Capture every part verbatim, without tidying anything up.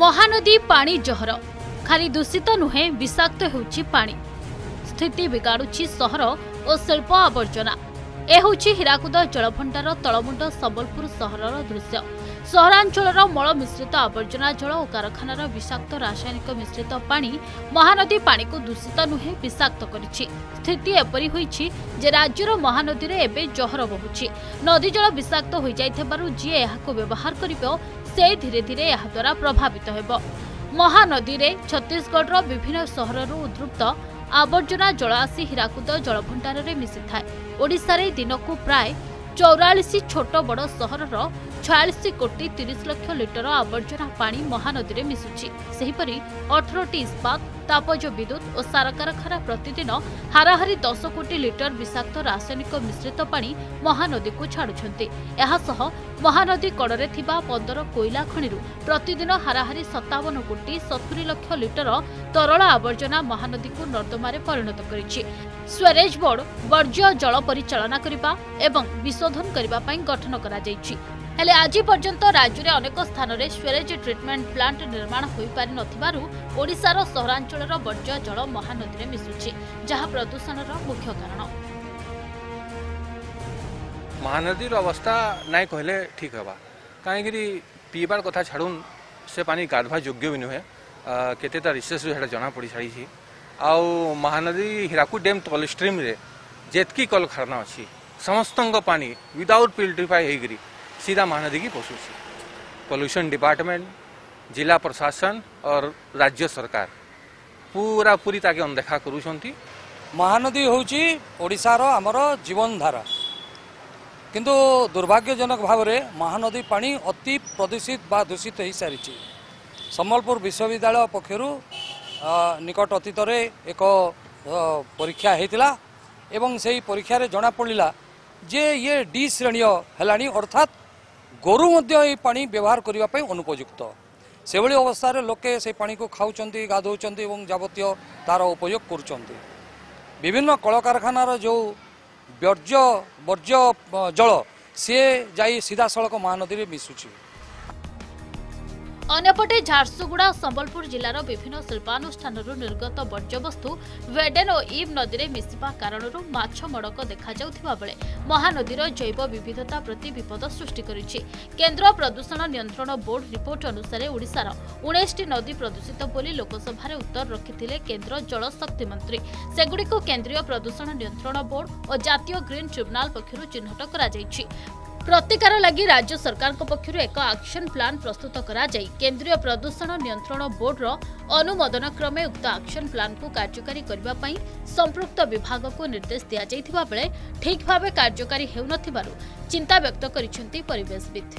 महानदी पानी जहर खाली दूषित नुहे विषाक्त होउछि पानी स्थिति बिगाड़ुछि सहर और शिल्प आवर्जना। ए होउछि हीराकुद जलभंडार तलमुंड संबलपुर सहरर दृश्य। सहरांचलर मल मिश्रित आवर्जना जल और कारखानार विषाक्त रासायनिक मिश्रित पानी महानदी पानी को दूषित नुहे विषाक्त करिछि। स्थिति एपरि होइछि जे राज्यर महानदी रे एबे जहर बहुछि। नदी जल विषाक्त होई जाइथबारु जे एहाको व्यवहार करिबो से धीरे धीरे एहा द्वारा प्रभावित हेबो। महानदी रे छत्तीसगढ़ विभिन्न सहररू उद्रुक्त आवर्जना जल आसी हीराकुद जलभंडार में मिसी थाए। ओडिशा रे दिनकू प्राय चौरालीस छोट बड़ सहरर छयालीस कोटी तीस लाख लिटर आवर्जना पानी महानदी में मिसुछि। सेहिपरि अठारह टी इस्पात तापज विद्युत और सार कारखाना प्रतिदिन हाराहारी दस कोटी लिटर विषाक्त रासायनिक मिश्रित पानी महानदी को छाड़ुछंती। एहासह महानदी कड़े थिबा पंद्रह कोयला खणिरु प्रतिदिन हाराहारी सत्तावन कोटी सत्तरी लाख लिटर तरल आवर्जना महानदी को नर्दमारे परिणत करिछि। स्वेरेज बोर्ड वर्ज्य जल परिचालना करिबा एवं विशोधन करिबा पई गठन करा जायछि। हेले आज पर्यंत राज्य में अनेक स्थान में स्वेरेज ट्रिटमेंट प्लांट निर्माण हो पारि नथिबारु ओडिशार सहरांचलर वर्ज्य जल महानदी में मिसुछि, जहाँ प्रदूषणर मुख्य कारण। महानदी अवस्था नाई कहले ठीक हवा कहीं पीबार कथा छाड़ून से पानी गाधवा योग्य भी नुहे। केतेटा रिसर्च रे जना पड़ी सारी आउ महानदी हीराकुद डैम तल स्ट्रीम रे जेतकी कल खाना अच्छी समस्त पानी विदाउट फिल्ट्रीफाई होगी सीधा महानदी की पशुची। पॉल्यूशन डिपार्टमेंट, जिला प्रशासन और राज्य सरकार पूरा पूरी ताके अनदेखा करूछंती। महानदी होउची ओडिशार आमर जीवन धारा, किंतु दुर्भाग्यजनक भाव में महानदी पानी अति प्रदूषित बा दूषित हो सारी। संबलपुर विश्वविद्यालय पक्षरु निकट अतीत एक परीक्षा होता एवं से परीक्षा रे जना पड़ा जे ये डी श्रेणीय है, अर्थात गोरु मध्य पानी व्यवहार करने अनुपयुक्त। से भली अवस्था लोके से पानी को खाऊंट गाधौंट और जावतीय तार उपयोग करुँच। विभिन्न कल कारखानार जो वर्ज्य वर्ज्य जल सी जाई सीधा सड़क महानदी में मिसुची। अन्यपटे झारसुगुड़ा और संबलपुर जिलार विभिन्न शिल्पानुष्ठान निर्गत वर्ज्यवस्तु वेडेन और इव नदी में मिसिबा कारण माछ मड़क देखा जाउथिबा बेले महानदीर जैव विविधता प्रति विपद सृष्टि करिछि। केंद्र प्रदूषण नियंत्रण बोर्ड रिपोर्ट अनुसार ओडिशार उन्नीस टी नदी प्रदूषित बोली लोकसभा उत्तर रखिथिले केंद्र जलशक्ति मंत्री। सेगुड़िक केंद्रीय प्रदूषण नियंत्रण बोर्ड और जातीय ग्रीन ट्रिब्यूनाल पक्षरु चिन्हट करा जायछि। प्रतिकार लगी राज्य सरकार पक्षर एक एक्शन प्लान प्रस्तुत करा जाई केंद्रीय प्रदूषण नियंत्रण बोर्डर अनुमोदन क्रमे उक्त एक्शन प्लान को कार्यकारी करबा पई संपृक्त विभाग को निर्देश दिया जाइथिबा बेले ठीक भावे कार्यकारी हेउ नथिबारु चिंता व्यक्त करिसेंती परिवेशविद।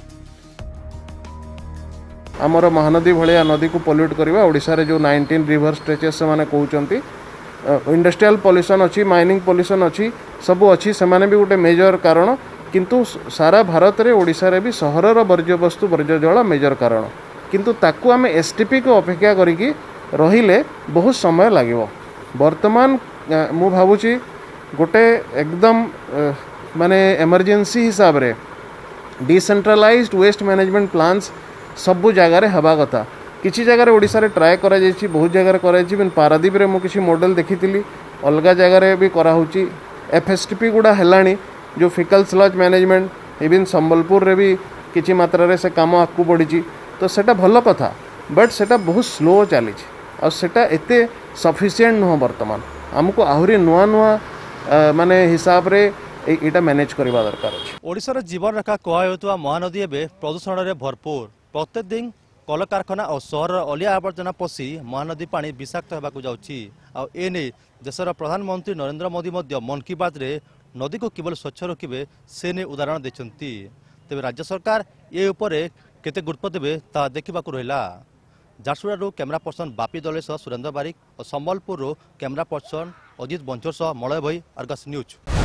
आमर महानदी भलिया नदी को पोल्यूट करबा ओडिसा रे जो नाइंटीन रिवर स्ट्रेचेस से माने कहउचंती इंडस्ट्रियल पॉल्यूशन अच्छी, माइनिंग पॉल्यूशन अच्छी, सबू अच्छी से माने भी गोटे मेजर कारण। किंतु सारा भारत रे ओडिशा रे भी सहरर वर्ज्य वस्तु वर्ज्य जल मेजर कारण, किंतु ताकू आम एसटीपी को अपेक्षा करिकी रहिले बहुत समय लागिवो। वर्तमान मु भावुची गोटे एकदम माने इमरजेंसी हिसाब रे डिसेंट्रलाइज्ड वेस्ट मैनेजमेंट प्लान्स सबु जगह रे हवा कथा। किसी जगह ओडिशा रे ट्राए करा जायछि, बहुत जगह करा जायछि। बिन पारादीप रे मु किसी मॉडल देखिथिली, अलगा जगह रे भी करा होछि। एफएसटीपी गुडा हेलानी जो faecal sludge management even Sambalpur रे भी किसी मात्रा रे से काम आगू बढ़ी, तो सेटा भल कथा, बट सेटा बहुत स्लो चली और सेटा एते सफिशिएंट नुह। वर्तमान आमको आहरी नुआ नुआ माने हिसाब रे एटा मैनेज करबा दरकार अछि। ओडिसा जीवन रेखा कहउतवा महानदी एबे प्रदूषण रे भरपूर। प्रत्येक दिन कल कारखाना और सहर अलिया आवर्जना पशि महानदी पानी विषाक्त होगाकू जाउछि। आ एने देशर प्रधानमंत्री नरेंद्र मोदी मध्य मन की बात रे नदी को केवल स्वच्छ रखिबे से ने उदाहरण देछंती। तेबे राज्य सरकार ए उपरे केते गुरुत्व देबे ता देखिबाकू रहिला। झारसुगुड़ा कैमरा पर्सन बापी दले सह सुरेंद्र बारिक और संबलपुर कैमरा पर्सन अजित बंचर सह मलय भाई, अर्गस न्यूज।